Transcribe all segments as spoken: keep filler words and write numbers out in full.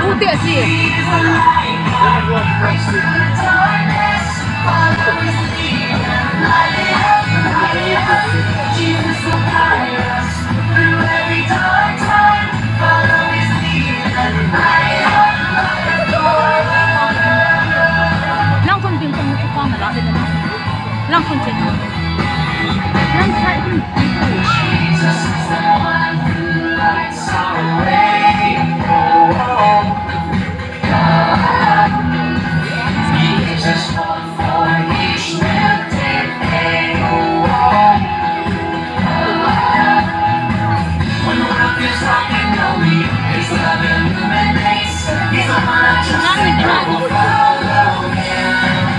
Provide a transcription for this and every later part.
Buti sih. Lang kon bin tong ko ma la de na. Lang kon chen. Lang sai bin. Jesus is the one who lights our way. Oh, God. Jesus one for each melted day. Oh, when the world is rocking, know me. His love illuminates. He's the one I just will follow him.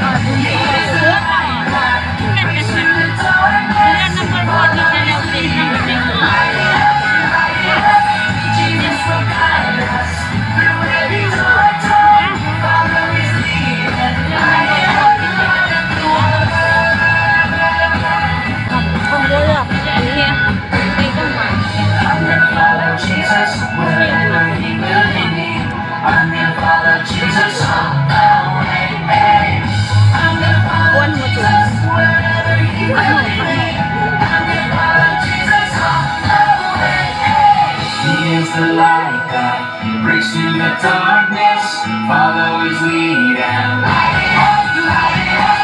The light that breaks through the darkness, follow his lead and light it up, light it up.